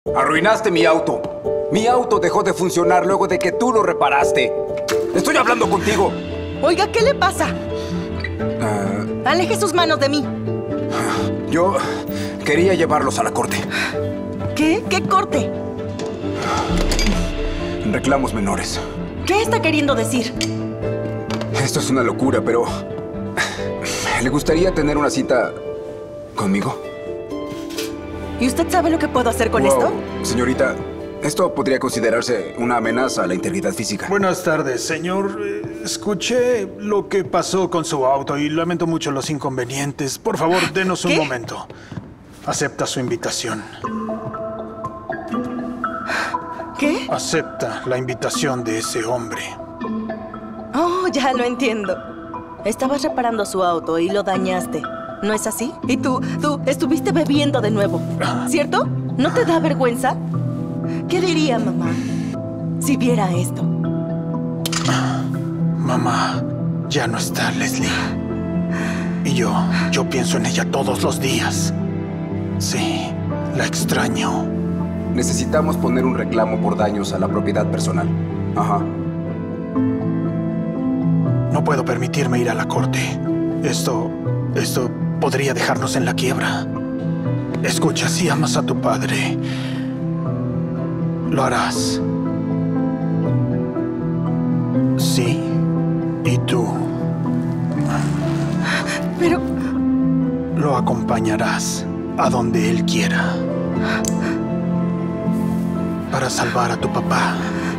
Arruinaste mi auto. Mi auto dejó de funcionar luego de que tú lo reparaste. Estoy hablando contigo. Oiga, ¿qué le pasa? Aleje sus manos de mí. Yo quería llevarlos a la corte. ¿Qué? ¿Qué corte? Reclamos menores. ¿Qué está queriendo decir? Esto es una locura, pero... ¿le gustaría tener una cita conmigo? ¿Y usted sabe lo que puedo hacer con esto? Señorita, esto podría considerarse una amenaza a la integridad física. Buenas tardes, señor. Escuché lo que pasó con su auto y lamento mucho los inconvenientes. Por favor, denos un momento. Acepta su invitación. ¿Qué? Acepta la invitación de ese hombre. Oh, ya lo entiendo. Estabas reparando su auto y lo dañaste. ¿No es así? Y tú estuviste bebiendo de nuevo, ¿cierto? ¿No te da vergüenza? ¿Qué diría mamá si viera esto? Mamá ya no está, Leslie. Y yo pienso en ella todos los días. Sí, la extraño. Necesitamos poner un reclamo por daños a la propiedad personal. Ajá. No puedo permitirme ir a la corte. Esto podría dejarnos en la quiebra. Escucha, si amas a tu padre, lo harás. Sí, y tú. Pero... lo acompañarás a donde él quiera. Para salvar a tu papá.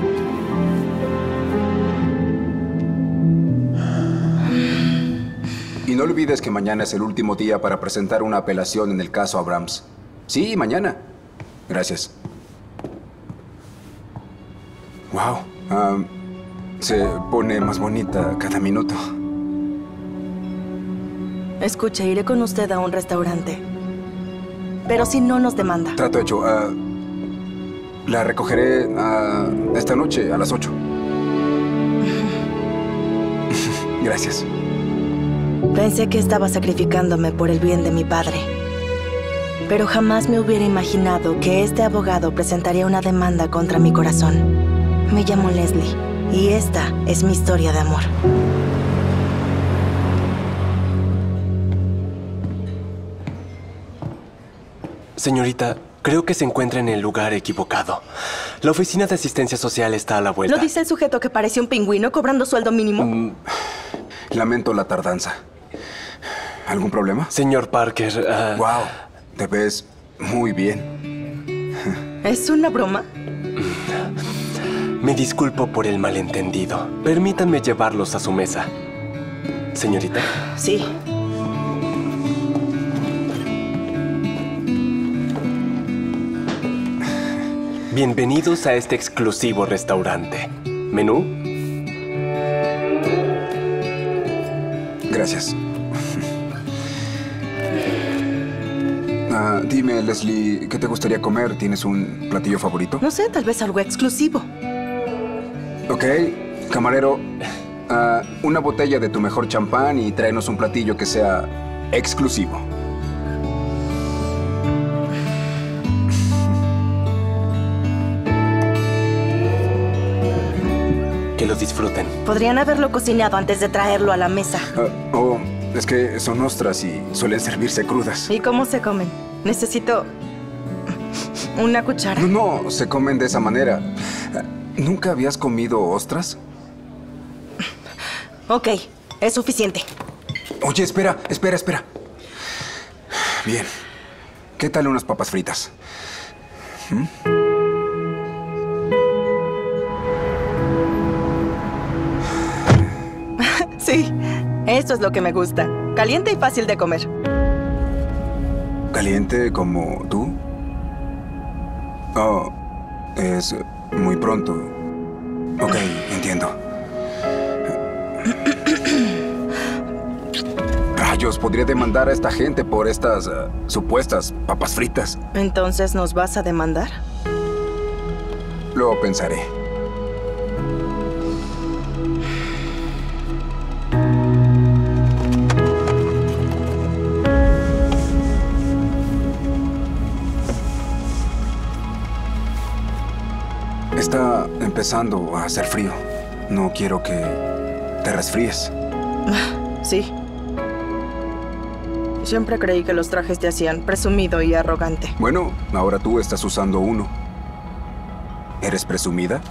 Y no olvides que mañana es el último día para presentar una apelación en el caso Abrams. Sí, mañana. Gracias. Wow. Se pone más bonita cada minuto. Escuche, iré con usted a un restaurante. Pero si no nos demanda. Trato hecho. La recogeré esta noche a las 8. Gracias. Pensé que estaba sacrificándome por el bien de mi padre. Pero jamás me hubiera imaginado que este abogado presentaría una demanda contra mi corazón. Me llamo Leslie y esta es mi historia de amor. Señorita, creo que se encuentra en el lugar equivocado. La oficina de asistencia social está a la vuelta. ¿Lo dice el sujeto que parece un pingüino cobrando sueldo mínimo? Lamento la tardanza. ¿Algún problema? Señor Parker, Wow, te ves muy bien. ¿Es una broma? Me disculpo por el malentendido. Permítanme llevarlos a su mesa. Señorita. Sí. Bienvenidos a este exclusivo restaurante. ¿Menú? Gracias. Dime, Leslie, ¿qué te gustaría comer? ¿Tienes un platillo favorito? No sé, tal vez algo exclusivo. Ok, camarero, una botella de tu mejor champán y tráenos un platillo que sea exclusivo. Que lo disfruten. Podrían haberlo cocinado antes de traerlo a la mesa. Es que son ostras y suelen servirse crudas. ¿Y cómo se comen? Necesito una cuchara. No, se comen de esa manera. ¿Nunca habías comido ostras? Ok, es suficiente. Oye, espera. Bien. ¿Qué tal unas papas fritas? Sí, eso es lo que me gusta. Caliente y fácil de comer. ¿Caliente como tú? Oh, es muy pronto. Ok, entiendo. Rayos, podría demandar a esta gente por estas supuestas papas fritas. ¿Entonces nos vas a demandar? Lo pensaré. Está empezando a hacer frío. No quiero que te resfríes. Sí. Siempre creí que los trajes te hacían presumido y arrogante. Bueno, ahora tú estás usando uno. ¿Eres presumida?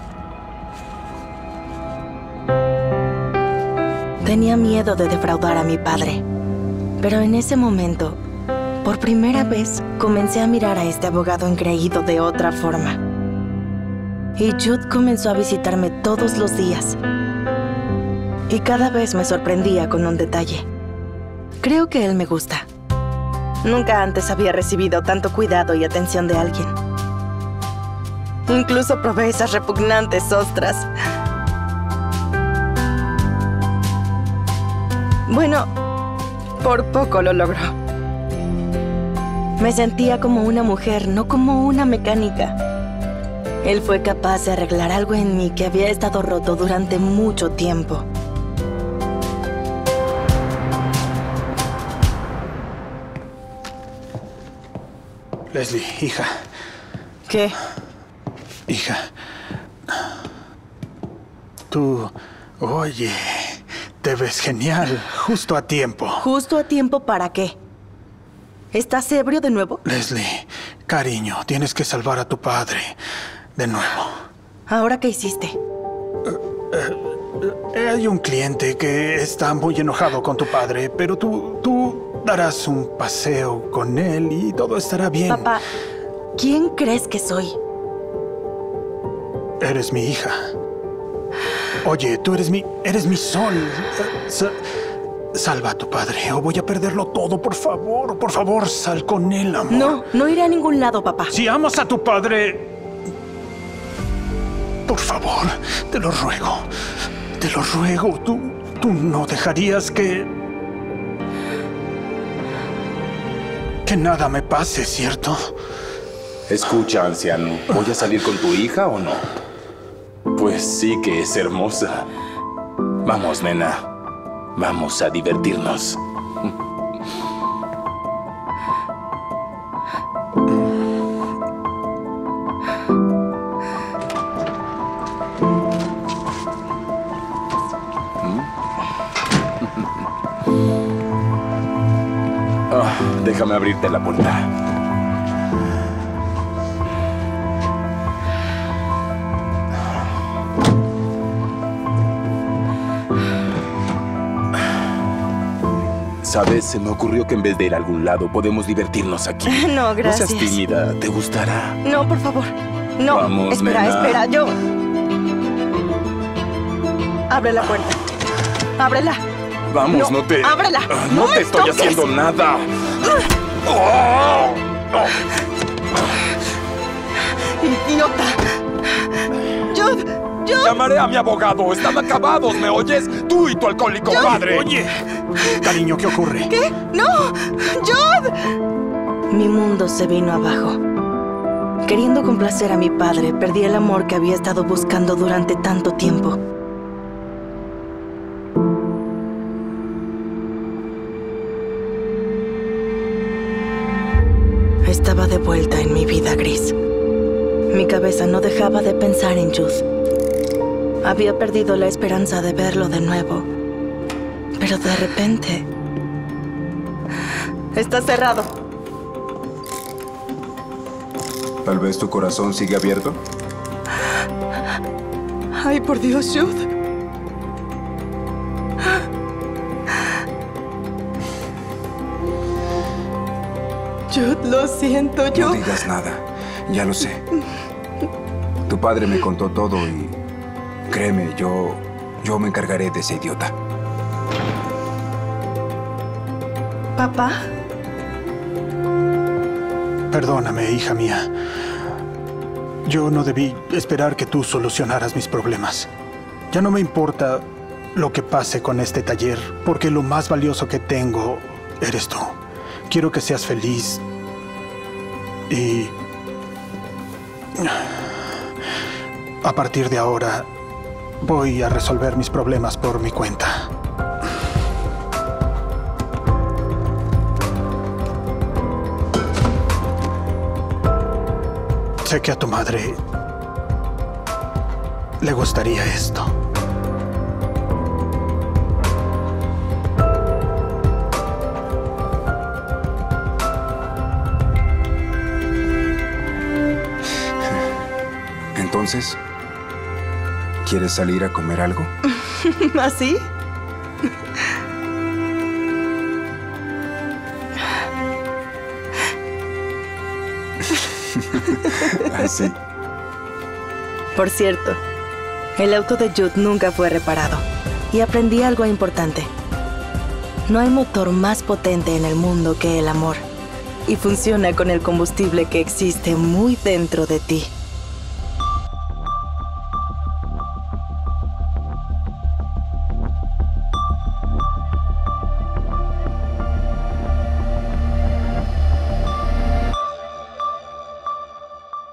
Tenía miedo de defraudar a mi padre. Pero en ese momento, por primera vez, comencé a mirar a este abogado engreído de otra forma. Y Jude comenzó a visitarme todos los días. Y cada vez me sorprendía con un detalle. Creo que él me gusta. Nunca antes había recibido tanto cuidado y atención de alguien. Incluso probé esas repugnantes ostras. Bueno, por poco lo logró. Me sentía como una mujer, no como una mecánica. Él fue capaz de arreglar algo en mí que había estado roto durante mucho tiempo. Leslie, hija. ¿Qué? Hija. Tú... Oye, te ves genial. Justo a tiempo. ¿Justo a tiempo para qué? ¿Estás ebrio de nuevo? Leslie, cariño, tienes que salvar a tu padre. De nuevo. ¿Ahora qué hiciste? Hay un cliente que está muy enojado con tu padre, pero tú darás un paseo con él y todo estará bien. Papá, ¿quién crees que soy? Eres mi hija. Oye, tú eres mi sol. Salva a tu padre o voy a perderlo todo, por favor, sal con él, amor. No, no iré a ningún lado, papá. Si amas a tu padre, por favor, te lo ruego. Te lo ruego, tú no dejarías que nada me pase, ¿cierto? Escucha, anciano, ¿voy a salir con tu hija o no? Pues sí que es hermosa. Vamos, nena. Vamos a divertirnos. Déjame abrirte la puerta. ¿Sabes? Se me ocurrió que en vez de ir a algún lado, podemos divertirnos aquí. No, gracias. No seas tímida. ¿Te gustará? No, por favor. No. Vamos, espera, nena. espera, yo... Abre la puerta. Ábrela. Vamos, no te... ¡Ábrela! No te me estoy toques. haciendo nada. Oh. ¡Idiota! ¡Jude! ¡Jude! Llamaré a mi abogado. Están acabados, ¿me oyes? Tú y tu alcohólico padre. Oye, cariño, ¿qué ocurre? ¿Qué? ¡No! ¡Jude! Mi mundo se vino abajo. Queriendo complacer a mi padre, perdí el amor que había estado buscando durante tanto tiempo. Estaba de vuelta en mi vida gris. Mi cabeza no dejaba de pensar en Jude. Había perdido la esperanza de verlo de nuevo. Pero de repente... Está cerrado. Tal vez tu corazón sigue abierto. Ay, por Dios, Jude. Jude, lo siento, yo... No digas nada. Ya lo sé. Tu padre me contó todo y... Créeme, yo me encargaré de ese idiota. ¿Papá? Perdóname, hija mía. Yo no debí esperar que tú solucionaras mis problemas. Ya no me importa lo que pase con este taller, porque lo más valioso que tengo eres tú. Quiero que seas feliz y... a partir de ahora, voy a resolver mis problemas por mi cuenta. Sé que a tu madre le gustaría esto. Entonces, ¿quieres salir a comer algo? ¿Así? Así. Por cierto, el auto de Jude nunca fue reparado. Y aprendí algo importante. No hay motor más potente en el mundo que el amor. Y funciona con el combustible que existe muy dentro de ti.